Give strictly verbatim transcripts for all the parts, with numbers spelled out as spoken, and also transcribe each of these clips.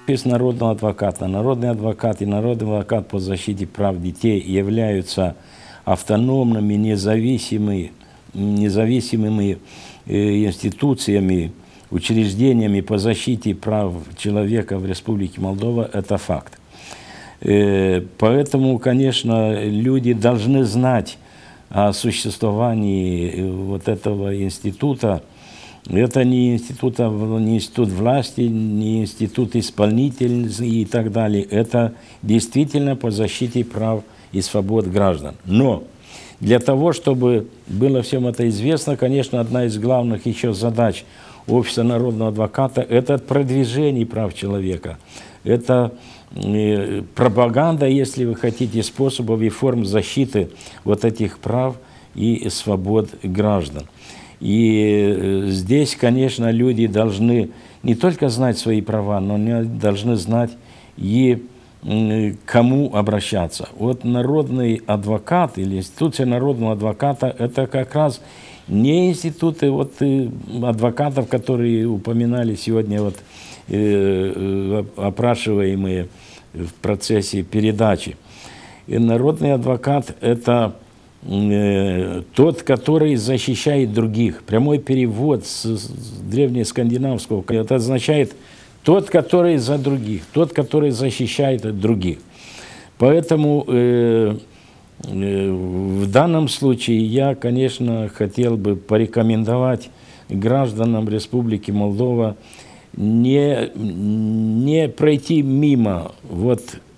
Офис народного адвоката. Народный адвокат и народный адвокат по защите прав детей являются автономными, независимыми, независимыми э, институциями, учреждениями по защите прав человека в Республике Молдова. Это факт. Э, поэтому, конечно, люди должны знать о существовании вот этого института. Это не институт, не институт власти, не институт исполнительный и так далее. Это действительно по защите прав и свобод граждан. Но для того, чтобы было всем это известно, конечно, одна из главных еще задач Офиса народного адвоката – это продвижение прав человека. Это пропаганда, если вы хотите, способов и форм защиты вот этих прав и свобод граждан. И здесь, конечно, люди должны не только знать свои права, но они должны знать и кому обращаться. Вот народный адвокат или институция народного адвоката – это как раз не институты вот, адвокатов, которые упоминали сегодня вот, э, опрашиваемые в процессе передачи. И народный адвокат – это тот, который защищает других. Прямой перевод с, с древнескандинавского, это означает тот, который за других, тот, который защищает других. Поэтому э, э, в данном случае я, конечно, хотел бы порекомендовать гражданам Республики Молдова не, не пройти мимо вот,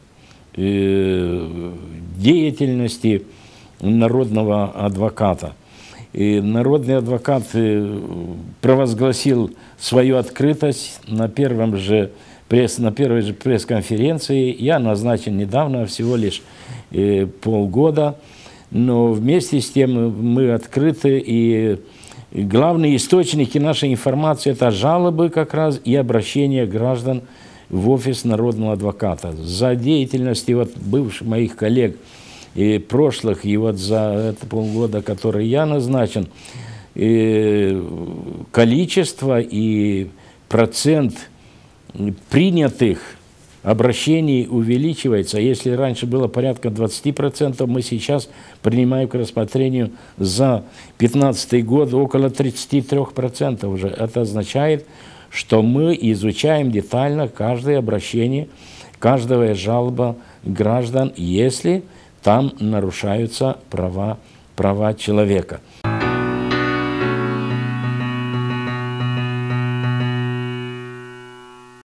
э, деятельности народного адвоката. И народный адвокат провозгласил свою открытость на, первом же пресс, на первой же пресс-конференции. Я назначен недавно, всего лишь э, полгода, но вместе с тем мы открыты, и главные источники нашей информации – это жалобы как раз и обращения граждан в Офис народного адвоката. За деятельностью вот бывших моих коллег и прошлых, и вот за это полгода, который я назначен, и количество и процент принятых обращений увеличивается. Если раньше было порядка двадцати процентов, мы сейчас принимаем к рассмотрению за две тысячи пятнадцатый год около тридцати трёх процентов уже. Это означает, что мы изучаем детально каждое обращение, каждая жалоба граждан, если там нарушаются права, права человека.